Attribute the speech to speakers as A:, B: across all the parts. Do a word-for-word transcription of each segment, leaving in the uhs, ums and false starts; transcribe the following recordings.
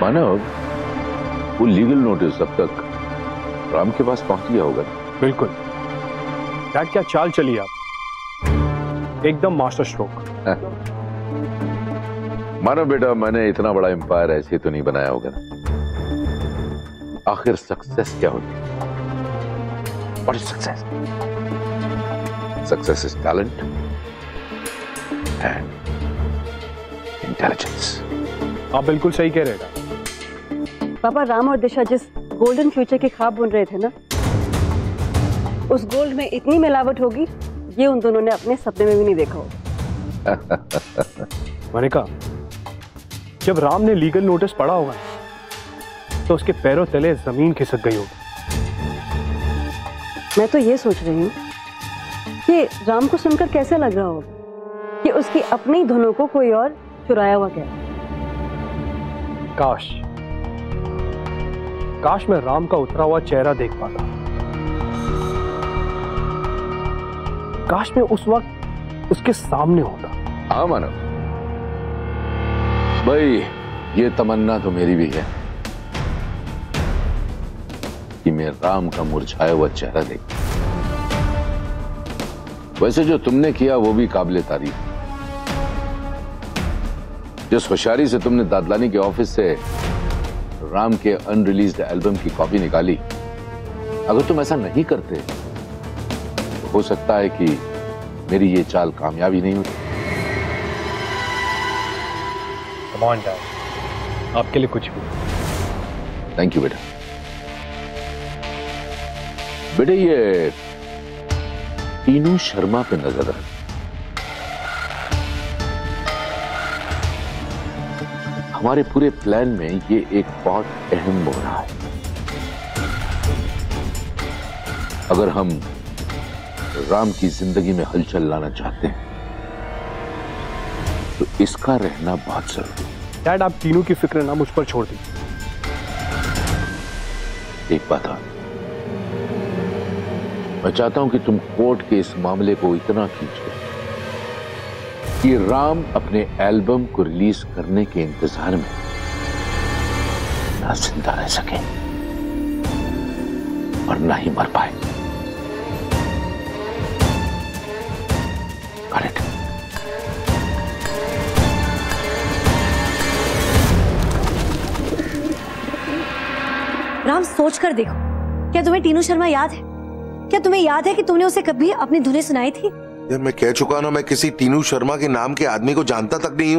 A: मानव, वो legal notice अब तक राम के पास पहुंच गया होगा।
B: बिल्कुल। डैड क्या चाल चली आप, एकदम मास्टर स्ट्रोक।
A: मानव बेटा, मैंने इतना बड़ा एम्पायर ऐसे तो नहीं बनाया होगा ना। आखिर सक्सेस क्या होती है? What is success? Success is talent and intelligence.
B: आप बिल्कुल सही कह रहे हैं
C: पापा। राम और दिशा जिस गोल्डन फ्यूचर के ख्वाब बुन रहे थे ना, उस गोल्ड में इतनी मिलावट होगी ये उन दोनों ने अपने सपने में भी नहीं देखा होगा।
B: मैंने कहा, जब राम ने लीगल नोटिस पढ़ा होगा तो उसके पैरों तले जमीन खिसक गई होगी।
C: मैं तो ये सोच रही हूँ कि राम को सुनकर कैसे लग रहा होगा कि उसकी अपनी धुनों को कोई और चुराया हुआ क्या।
B: काश काश मैं राम का उतरा हुआ चेहरा देख पाता। काश मैं उस वक्त उसके सामने होता।
A: हाँ मानव भाई, ये तमन्ना तो मेरी भी है कि मैं राम का मुरझाया हुआ चेहरा देख। वैसे जो तुमने किया वो भी काबिले तारीफ। जिस होशियारी से तुमने दादलानी के ऑफिस से राम के अनरिलीज्ड एल्बम की कॉपी निकाली, अगर तुम ऐसा नहीं करते तो हो सकता है कि मेरी ये चाल कामयाबी नहीं होती।
B: कम ऑन डैड, आपके लिए कुछ भी।
A: थैंक यू बेटा। बेटे, ये तीनू शर्मा पे नजर रख। हमारे पूरे प्लान में ये एक बहुत अहम मोड़ है। अगर हम राम की जिंदगी में हलचल लाना चाहते हैं तो इसका रहना बहुत जरूरी है।
B: डैड, आप तीनों की फिक्र ना मुझ पर छोड़ दीजिए।
A: एक बात और, मैं चाहता हूं कि तुम कोर्ट के इस मामले को इतना खींचो कि राम अपने एल्बम को रिलीज करने के इंतजार में ना जिंदा रह सके और ना ही मर पाए। करेक्ट?
D: राम, सोच कर देखो, क्या तुम्हें टीनू शर्मा याद है? क्या तुम्हें याद है कि तुमने उसे कभी अपनी धुनें सुनाई थी?
E: यार मैं कह चुका ना, मैं किसी टीनू शर्मा के नाम के आदमी को जानता तक नहीं हूँ।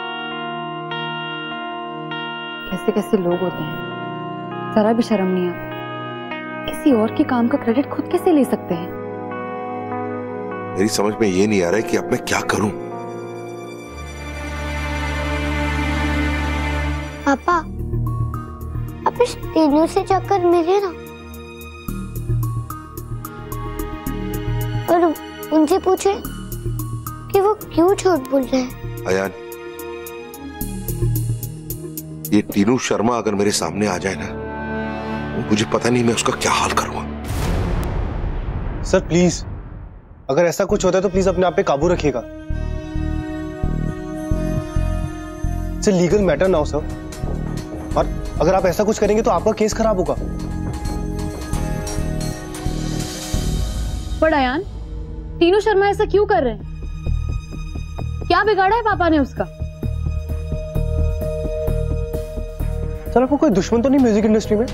F: कैसे कैसे लोग होते हैं, जरा भी शर्म नहीं आती। किसी और के काम का क्रेडिट खुद कैसे ले सकते हैं?
E: मेरी समझ में ये नहीं आ रहा है कि अब मैं क्या करूं।
G: पापा, आप इस टीनू से जाकर मिले ना और उनसे पूछे कि वो क्यों झूठ बोल रहे हैं।
E: अयान, ये टीनू शर्मा अगर मेरे सामने आ जाए ना, मुझे पता नहीं मैं उसका क्या हाल करूंगा।
H: सर प्लीज, अगर ऐसा कुछ होता है तो प्लीज अपने आप पे काबू रखिएगा। It's legal matter now sir, और अगर आप ऐसा कुछ करेंगे तो आपका केस खराब होगा।
F: पर अयान, टीनू शर्मा ऐसा क्यों कर रहे हैं? क्या बिगाड़ा है पापा ने उसका?
H: सर, आपको कोई दुश्मन तो नहीं म्यूजिक इंडस्ट्री में?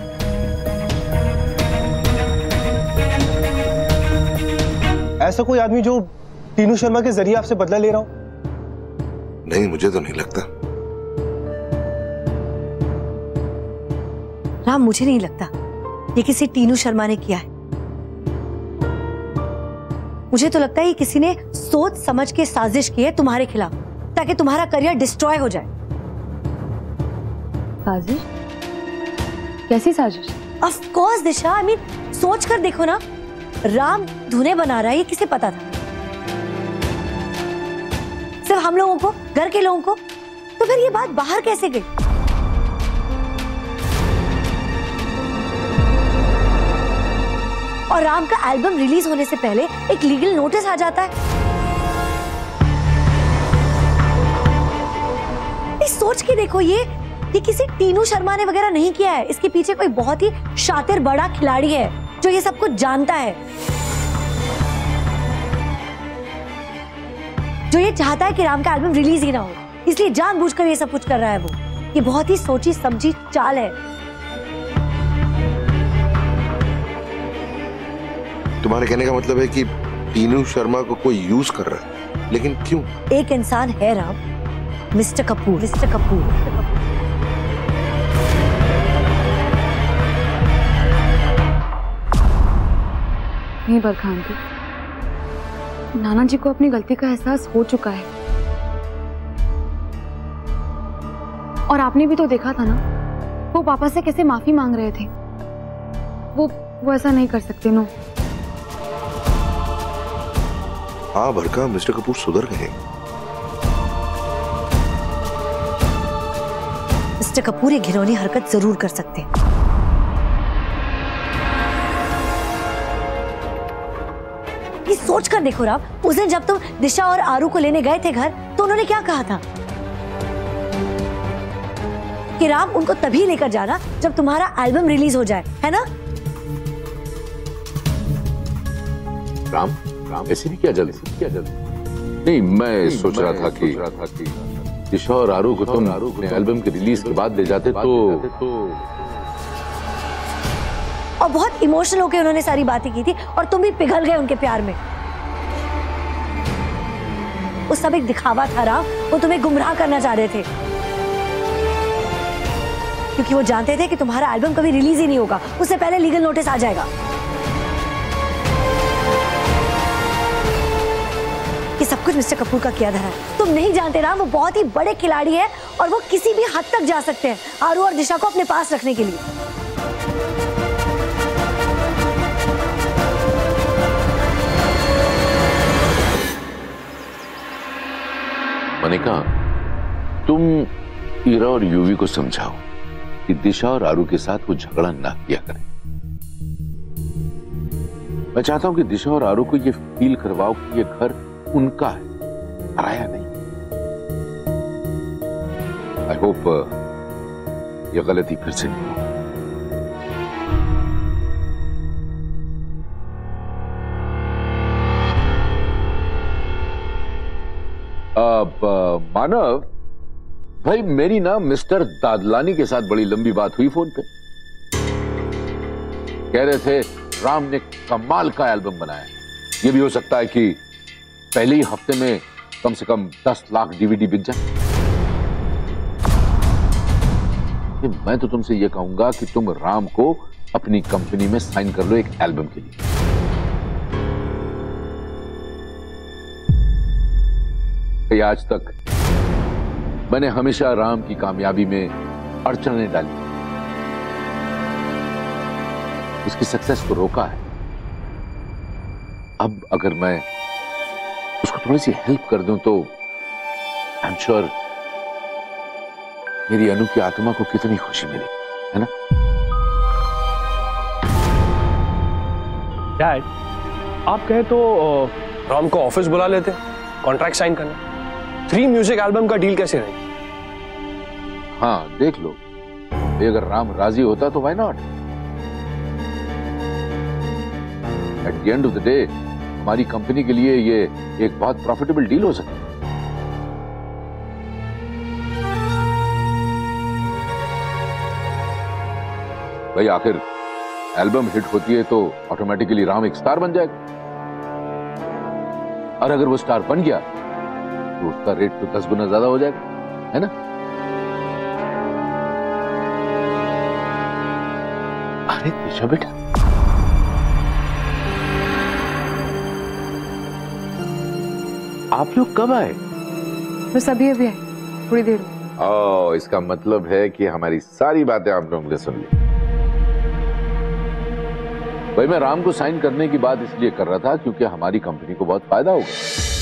H: ऐसा कोई आदमी जो टीनू शर्मा के जरिए आपसे बदला ले रहा हो?
E: नहीं, मुझे तो नहीं लगता।
D: राम, मुझे नहीं लगता ये किसी टीनू शर्मा ने किया है। मुझे तो लगता है ये किसी ने सोच समझ के साजिश की है तुम्हारे खिलाफ, ताकि तुम्हारा करियर डिस्ट्रॉय हो जाए।
F: साजिश? कैसी साजिश?
D: Of course Disha, I mean सोच कर देखो ना, राम धुनें बना रहा है, ये किसे पता था? सिर्फ हम लोगों को, घर के लोगों को। तो फिर ये बात बाहर कैसे गई? और राम का एल्बम रिलीज होने से पहले एक लीगल नोटिस आ जाता है। सोच के देखो, ये ये किसी टीनू शर्मा ने वगैरह नहीं किया है। इसके पीछे कोई बहुत ही शातिर बड़ा खिलाड़ी है जो ये सब कुछ जानता है, जो ये चाहता है कि राम का एल्बम रिलीज ही ना हो, इसलिए जानबूझकर ये सब कुछ कर रहा है। वो ये बहुत ही सोची समझी चाल है।
E: तुम्हारे कहने का मतलब है कि टीनू शर्मा को कोई यूज कर रहा है, लेकिन क्यों?
D: एक इंसान है राम, मिस्टर कपूर। मिस्टर कपूर
F: नहीं बरखा आंटी, नाना जी को अपनी गलती का एहसास हो चुका है। और आपने भी तो देखा था ना, वो पापा से कैसे माफी मांग रहे थे। वो वो ऐसा नहीं कर सकते। नो।
E: हाँ बरखा, मिस्टर कपूर सुधर गए।
D: मिस्टर कपूर ये घिनौनी हरकत जरूर कर सकते हैं। ये सोच कर देखो राम, उस दिन जब तुम दिशा और आरू को लेने गए थे घर, तो उन्होंने क्या कहा था कि राम उनको तभी लेकर जाना जब तुम्हारा एल्बम रिलीज हो जाए, है ना?
A: राम राम ऐसी भी क्या जल्दी क्या जल्दी नहीं, मैं सोच रहा था कि दिशा और आरू को तुम अपने एल्बम के रिलीज के बाद ले जाते तो
D: और बहुत इमोशनल होकर उन्होंने सारी बातें की थी और तुम भी पिघल गए उनके प्यार में। वो सब एक दिखावा था राम, वो तुम्हें गुमराह करना चाह रहे थे, क्योंकि वो जानते थे कि तुम्हारा एल्बम कभी रिलीज ही नहीं होगा, उससे पहले लीगल नोटिस आ जाएगा। ये सब कुछ मिस्टर कपूर का किया धरा है। तुम नहीं जानते राम, वो बहुत ही बड़े खिलाड़ी है और वो किसी भी हद तक जा सकते हैं आरू और दिशा को अपने पास रखने के लिए।
A: मनिका, तुम ईरा और यूवी को समझाओ कि दिशा और आरू के साथ वो झगड़ा ना किया करें। मैं चाहता हूं कि दिशा और आरू को ये फील करवाओ कि ये घर उनका है, पराया नहीं। आई होप ये गलती फिर से नहीं हो। अब मानव भाई, मेरी ना मिस्टर दादलानी के साथ बड़ी लंबी बात हुई फोन पे। कह रहे थे राम ने कमाल का एल्बम बनाया। ये भी हो सकता है कि पहले ही हफ्ते में कम से कम दस लाख डीवीडी बिक जाए। मैं तो तुमसे यह कहूंगा कि तुम राम को अपनी कंपनी में साइन कर लो एक एल्बम के लिए। आज तक मैंने हमेशा राम की कामयाबी में अड़चनें डाली, उसकी सक्सेस को रोका है। अब अगर मैं उसको थोड़ी सी हेल्प कर दूं तो आई एम श्योर मेरी अनु की आत्मा को कितनी खुशी मिली, है ना?
B: डैड, आप कहे तो राम को ऑफिस बुला लेते, कॉन्ट्रैक्ट साइन करना। थ्री म्यूजिक एल्बम का डील कैसे रही?
A: हाँ देख लो, अगर राम राजी होता तो why not. At the end of the day हमारी कंपनी के लिए ये एक बहुत प्रॉफिटेबल डील हो सकती है। भाई आखिर एल्बम हिट होती है तो ऑटोमेटिकली राम एक स्टार बन जाएगा, और अगर वो स्टार बन गया तो उसका रेट तो दस गुना ज्यादा हो जाएगा, है ना? अरे दिशा बेटा, आप लोग कब आए?
F: बस अभी अभी आए, थोड़ी देर।
A: ओह, इसका मतलब है कि हमारी सारी बातें आप लोगों ने सुन ली। भाई मैं राम को साइन करने की बात इसलिए कर रहा था क्योंकि हमारी कंपनी को बहुत फायदा होगा।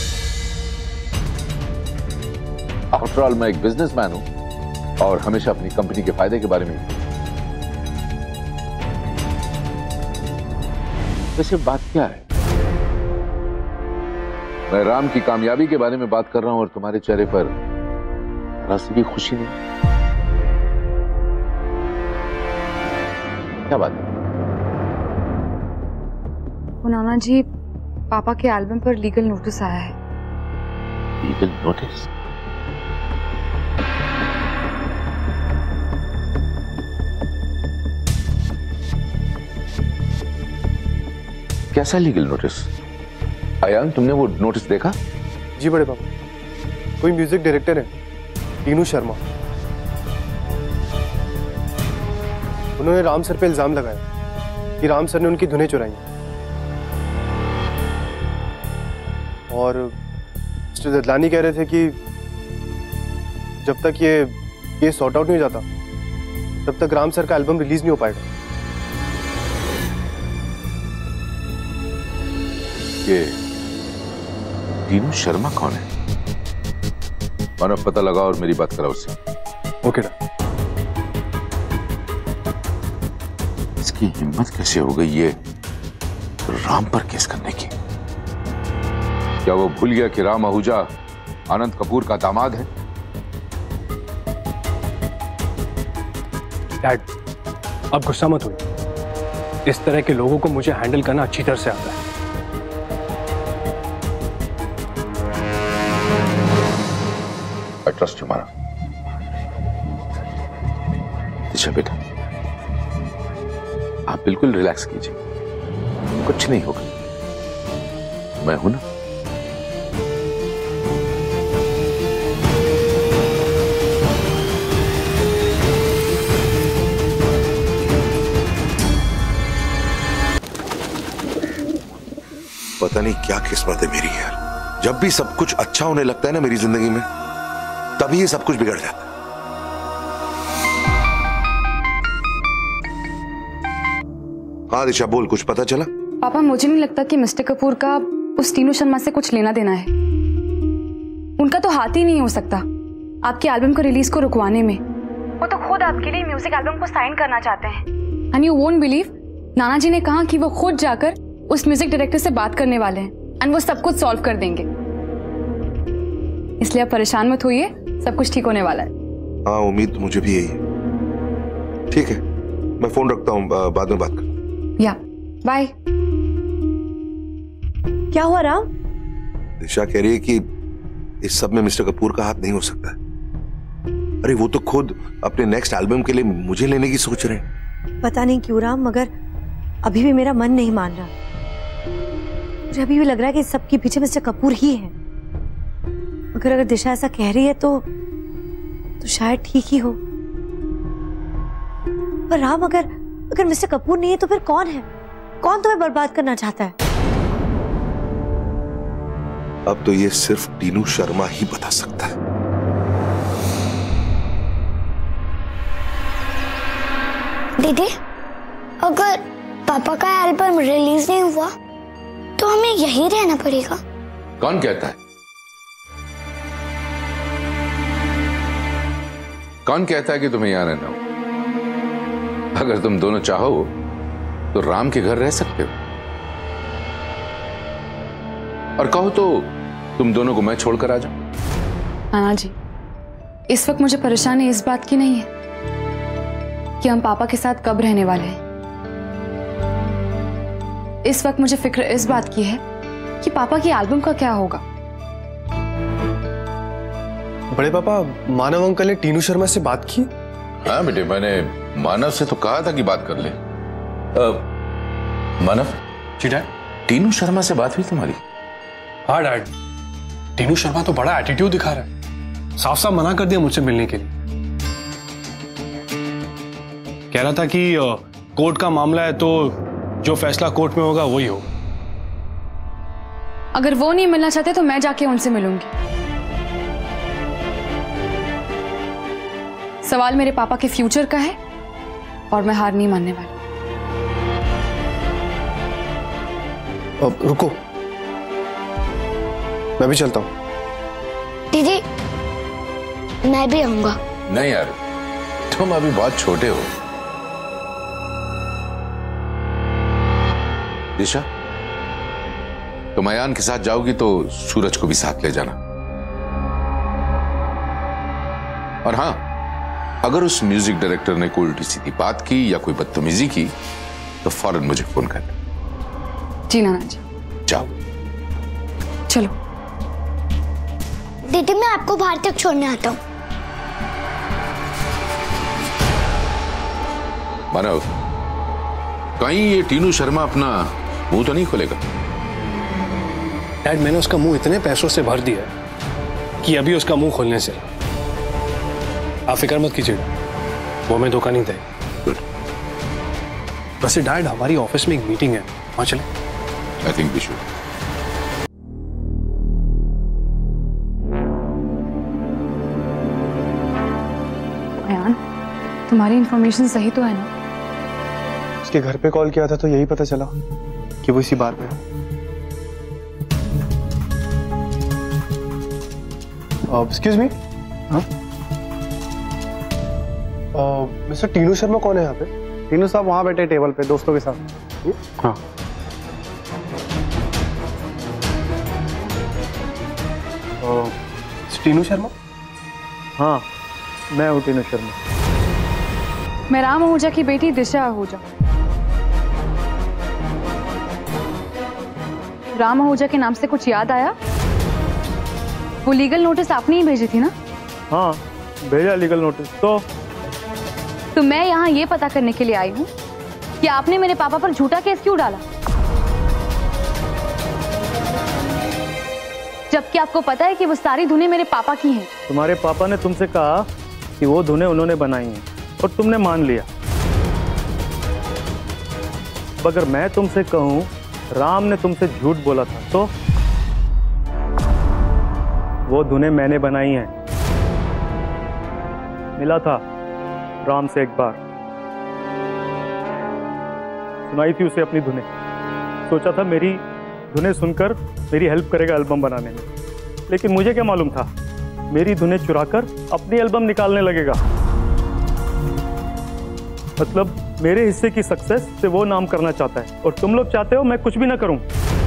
A: आफ्टर ऑल मैं एक बिजनेसमैन हूं और हमेशा अपनी कंपनी के फायदे के बारे में। वैसे बात क्या है? मैं राम की कामयाबी के बारे में बात कर रहा हूं और तुम्हारे चेहरे पर जरा सी भी खुशी नहीं। क्या बात है?
F: वो नाना जी, पापा के एल्बम पर लीगल नोटिस आया है।
A: Legal notice? कैसा लीगल नोटिस? अयान, तुमने वो नोटिस देखा?
H: जी बड़े पापा, कोई म्यूजिक डायरेक्टर है टीनू शर्मा, उन्होंने राम सर पे इल्जाम लगाया कि राम सर ने उनकी धुनें चुराई और मिस्टर ददलानी कह रहे थे कि जब तक ये केस सॉर्ट आउट नहीं हो जाता तब तक राम सर का एल्बम रिलीज नहीं हो पाएगा।
A: ये टीनू शर्मा कौन है? मानव, पता लगा और मेरी बात करा उससे।
H: ओके डा।
A: इसकी हिम्मत कैसे हो गई ये राम पर केस करने की? क्या वो भूल गया कि राम आहूजा आनंद कपूर का दामाद है?
B: डैड, अब गुस्सा मत होइए। इस तरह के लोगों को मुझे हैंडल करना अच्छी तरह से आता है।
A: I trust you, मानव। दिशा बेटा, आप बिल्कुल रिलैक्स कीजिए, कुछ नहीं होगा, मैं हूं ना।
E: पता नहीं क्या किस्मत है मेरी यार, जब भी सब कुछ अच्छा होने लगता है ना मेरी जिंदगी में, तभी ये सब कुछ बिगड़ जाता है। हाँ दिशा बोल, कुछ पता चला?
F: पापा, मुझे नहीं लगता कि मिस्टर कपूर का उस टीनू शर्मा से कुछ लेना देना है। उनका तो हाथ ही नहीं हो सकता आपके एल्बम को रिलीज को रुकवाने में। वो तो खुद आपके लिए म्यूजिक एल्बम को साइन करना चाहते हैं। एंड यू वोंट बिलीव, नाना जी ने कहा कि वो खुद जाकर उस म्यूजिक डायरेक्टर से बात करने वाले हैं एंड वो सब कुछ सॉल्व कर देंगे। इसलिए आप परेशान मत होइए, सब कुछ ठीक होने वाला है।
E: हाँ, उम्मीद तो मुझे भी यही है। ठीक है, मैं फोन रखता हूँ, बाद में बात करता।
F: या बाय।
D: क्या हुआ राम?
E: दिशा कह रही है कि इस सब में मिस्टर कपूर का हाथ नहीं हो सकता। अरे वो तो खुद अपने नेक्स्ट एल्बम के लिए मुझे लेने की सोच रहे हैं।
D: पता नहीं क्यों राम, मगर अभी भी मेरा मन नहीं मान रहा। मुझे अभी भी लग रहा है कि सबके पीछे मिस्टर कपूर ही है। मगर अगर दिशा ऐसा कह रही है तो तो शायद ठीक ही हो। पर राम, अगर अगर मिस्टर कपूर नहीं है तो फिर कौन है? कौन तुम्हें बर्बाद करना चाहता है?
E: अब तो ये सिर्फ टीनू शर्मा ही बता सकता है।
G: दीदी, अगर पापा का एल्बम रिलीज नहीं हुआ तो हमें यहीं रहना पड़ेगा।
A: कौन कहता है? कौन कहता है कि तुम्हें यहां रहना हो? अगर तुम दोनों चाहो तो राम के घर रह सकते हो, और कहो तो तुम दोनों को मैं छोड़कर आ जाऊं।
F: नाना जी, इस वक्त मुझे परेशानी इस बात की नहीं है कि हम पापा के साथ कब रहने वाले हैं। इस वक्त मुझे फिक्र इस बात की है कि पापा की एल्बम का क्या होगा।
H: बड़े पापा, मानव अंकल ने टीनू शर्मा से बात की?
A: हाँ बेटे, मैंने मानव से तो कहा था कि बात कर ले। आ, मानव
B: जी डैड।
A: टीनू शर्मा से बात हुई तुम्हारी?
B: हाँ डैड, टीनू शर्मा तो बड़ा एटीट्यूड दिखा रहा है। साफ साफ मना कर दिया मुझसे मिलने के लिए। कह रहा था कि कोर्ट का मामला है तो जो फैसला कोर्ट में होगा वही होगा।
F: अगर वो नहीं मिलना चाहते तो मैं जाके उनसे मिलूंगी। सवाल मेरे पापा के फ्यूचर का है और मैं हार नहीं मानने वाली।
H: अब रुको, मैं भी चलता हूँ।
G: दीदी, मैं भी आऊंगा।
A: नहीं यार, तुम अभी बहुत छोटे हो। दिशा, तुम अयान के साथ जाओगी तो सूरज को भी साथ ले जाना। और हाँ, अगर उस म्यूजिक डायरेक्टर ने कोई उल्टी सीधी बात की या कोई बदतमीजी की तो फौरन मुझे फोन कर।
F: जी नाना जी।
A: जाओ।
F: चलो।
G: दीदी मैं आपको बाहर तक छोड़ने आता हूँ।
A: मानव, कहीं ये टीनू शर्मा अपना मुंह तो नहीं खोलेगा?
B: डैड, मैंने उसका मुंह इतने पैसों से भर दिया है कि अभी उसका मुंह खोलने से आप फिक्र मत कीजिए, वो हमें धोखा नहीं देगा। वैसे डैड, हमारी ऑफिस में एक मीटिंग है, वहां चले?
A: I think we should.
F: Ayaan, तुम्हारी इंफॉर्मेशन सही तो है ना?
H: उसके घर पे कॉल किया था तो यही पता चला कि वो इसी बार पे है। Excuse me. हाँ मिस्टर टीनू शर्मा कौन है यहाँ पे?
B: तीनों साहब वहां बैठे टेबल पे दोस्तों के साथ। हाँ।
H: टीनू शर्मा?
B: हाँ, मैं हूँ टीनू शर्मा।
F: मैं राम आहूजा की बेटी दिशा आहूजा। राम आहूजा के नाम से कुछ याद आया? वो लीगल नोटिस आपने ही भेजी थी ना?
B: हाँ, भेजा लीगल नोटिस। तो
F: तो मैं यहाँ ये पता करने के लिए आई हूँ कि आपने मेरे पापा पर झूठा केस क्यों डाला, जबकि आपको पता है कि वो सारी धुनें मेरे पापा की हैं।
B: तुम्हारे पापा ने तुमसे कहा कि वो धुनें उन्होंने बनाई हैं और तुमने मान लिया। अगर मैं तुमसे कहूं राम ने तुमसे झूठ बोला था तो वो धुनें मैंने बनाई हैं। मिला था राम से एक बार, सुनाई थी उसे अपनी धुनें। सोचा था मेरी धुनें सुनकर मेरी हेल्प करेगा एल्बम बनाने में, लेकिन मुझे क्या मालूम था मेरी धुनें चुराकर अपनी एल्बम निकालने लगेगा। मतलब मेरे हिस्से की सक्सेस से वो नाम करना चाहता है और तुम लोग चाहते हो मैं कुछ भी ना करूं।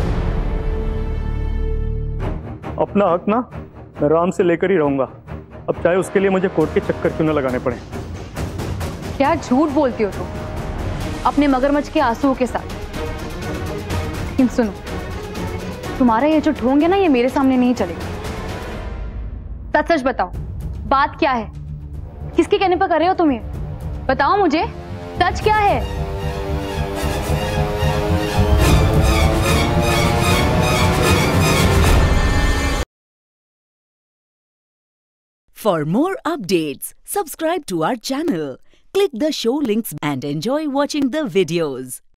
B: अपना हक ना मैं राम से लेकर ही रहूंगा, अब चाहे उसके लिए मुझे कोर्ट के चक्कर क्यों ना लगाने पड़े।
F: क्या झूठ बोलती हो तुम अपने मगरमच्छ के आंसुओं के साथ? लेकिन सुनो, तुम्हारा ये जो ढोंग है ना, ये मेरे सामने नहीं चलेगा। सच सच बताओ, बात क्या है? किसके कहने पर कर रहे हो तुम ये? बताओ मुझे, सच क्या है?
I: For more updates, subscribe to our channel, click the show links and enjoy watching the videos.